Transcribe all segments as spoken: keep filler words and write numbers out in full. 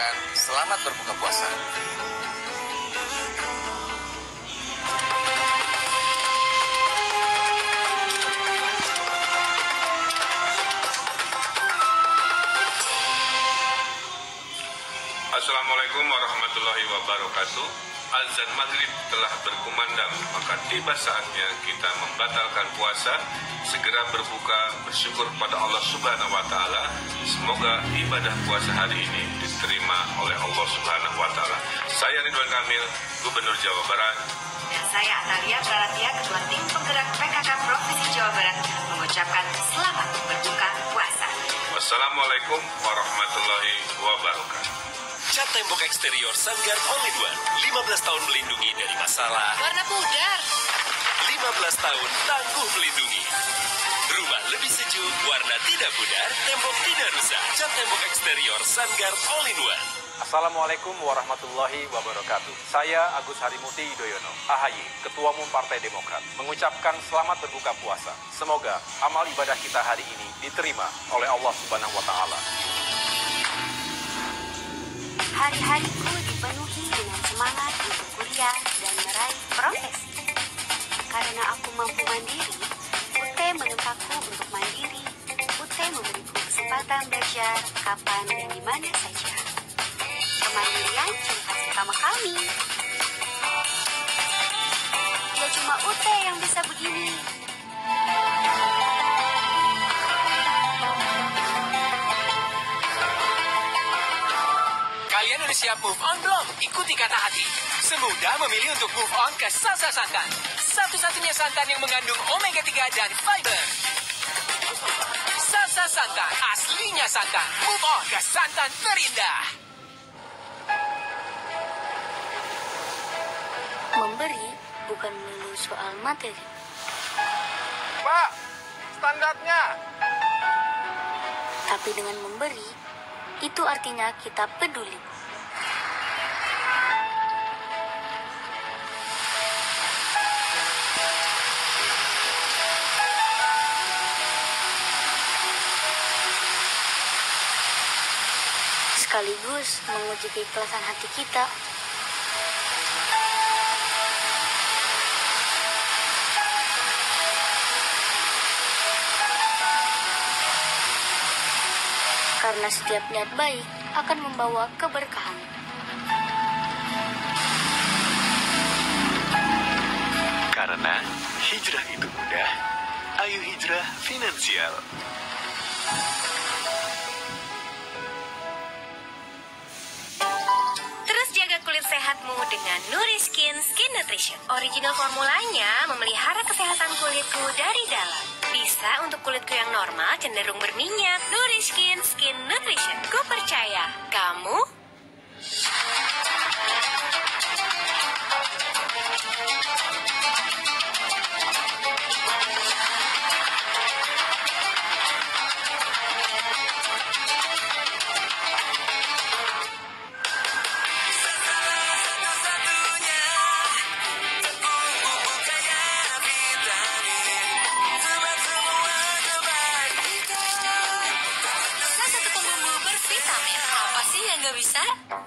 mengucapkan selamat berbuka puasa. Assalamualaikum warahmatullahi wabarakatuh. Azan maghrib telah berkumandang, maka tiba saatnya kita membatalkan puasa, segera berbuka, bersyukur pada Allah Subhanahu wa Ta'ala. Semoga ibadah puasa hari ini diterima oleh Allah Subhanahu wa Ta'ala. Saya Ridwan Kamil, Gubernur Jawa Barat. Dan saya Atalia Praratia, Ketua Tim Penggerak P K K Provinsi Jawa Barat, mengucapkan selamat berbuka puasa. Wassalamualaikum warahmatullahi wabarakatuh. Cat tembok eksterior Sanggar All in One, lima belas tahun melindungi dari masalah. Warna pudar. lima belas tahun tangguh melindungi. Rumah lebih sejuk, warna tidak pudar, tembok tidak rusak. Cat tembok eksterior Sanggar All in One. Assalamualaikum warahmatullahi wabarakatuh. Saya Agus Harimurti Yudhoyono, A H Y, Ketua Umum Partai Demokrat, mengucapkan selamat berbuka puasa. Semoga amal ibadah kita hari ini diterima oleh Allah Subhanahu wa Ta'ala. Hari-hariku dipenuhi dengan semangat untuk kuliah dan meraih profesi. Karena aku mampu mandiri, U T menempatku untuk mandiri. U T memberiku kesempatan belajar kapan dan di mana saja. Kemandirian ciri khas utama kami. Ya cuma U T yang bisa begini. Kalian udah siap move on belum? Ikuti kata hati. Semudah memilih untuk move on ke Sasa Santan. Satu-satunya santan yang mengandung omega tiga dan fiber. Sasa Santan, aslinya santan. Move on ke santan terindah. Memberi bukan melulu soal materi. Pak, standarnya. Tapi dengan memberi, itu artinya kita peduli. Sekaligus menguji keikhlasan hati kita. Karena setiap niat baik akan membawa keberkahan. Karena hijrah itu mudah, ayo hijrah finansial. Terus jaga kulit sehatmu dengan Nuriskin Skin Nutrition. Original formulanya memelihara kesehatan kulitku dari dalam. Bisa untuk kulitku yang normal cenderung berminyak. Nuriskin Skin Nutrition. Ku percaya. Kamu? Nggak bisa?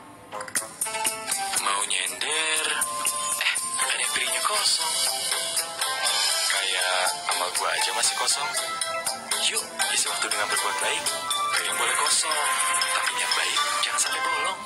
Mau nyender, eh ada piringnya kosong. Kayak amal gua aja masih kosong. Yuk, isi waktu dengan berbuat baik. Piring boleh kosong, tapi niat baik jangan sampai bolong.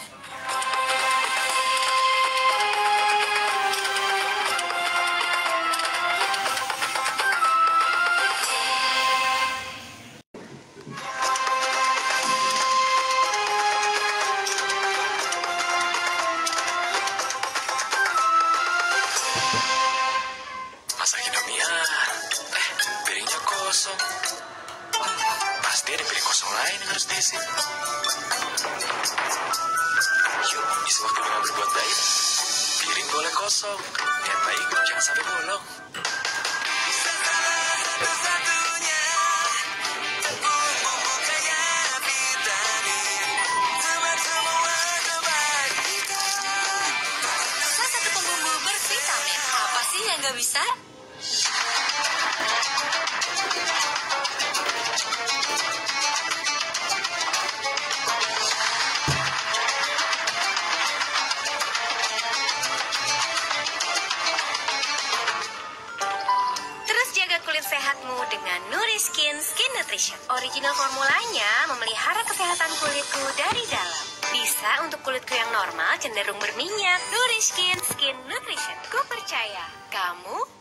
Masakin mie ah. Eh, piringnya kosong. Hmm, pasti ada piring kosong lain yang harus diisi. Yuk, isi waktu dengan berbuat baik. Piring boleh kosong, niat baik jangan sampai bolong. Salah satu pembumbu bervitamin. Apa sih yang nggak bisa? sehatmu dengan Nuriskin Skin Nutrition. Original formulanya memelihara kesehatan kulitku dari dalam. Bisa untuk kulitku yang normal cenderung berminyak. Nuriskin Skin Nutrition. Ku percaya kamu.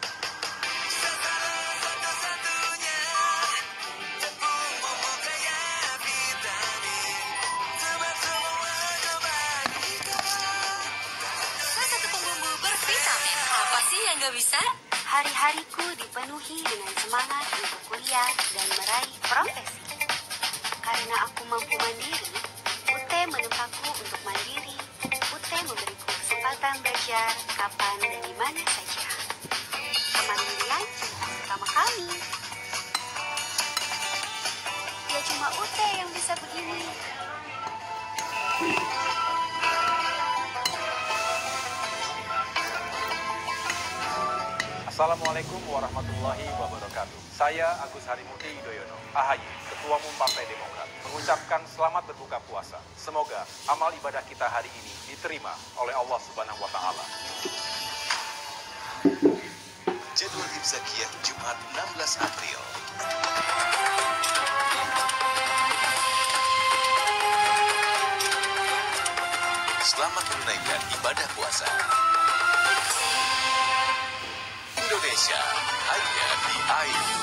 Yang gak bisa? Hari-hariku dipenuhi dengan semangat untuk kuliah dan meraih profesi. Karena aku mampu mandiri, U T menempatku untuk mandiri. U T memberiku kesempatan belajar kapan dan di mana saja. Kemandirian bersama kami. Ya cuma U T yang bisa begini. Assalamualaikum warahmatullahi wabarakatuh. Saya Agus Harimurti Yudhoyono, A H Y, Ketua Umum Partai Demokrat, mengucapkan selamat berbuka puasa. Semoga amal ibadah kita hari ini diterima oleh Allah Subhanahu wa Ta'ala. Jadwal Hifzakiyah Jumat enam belas April. Selamat menunaikan ibadah puasa. Indonesia hanya di air.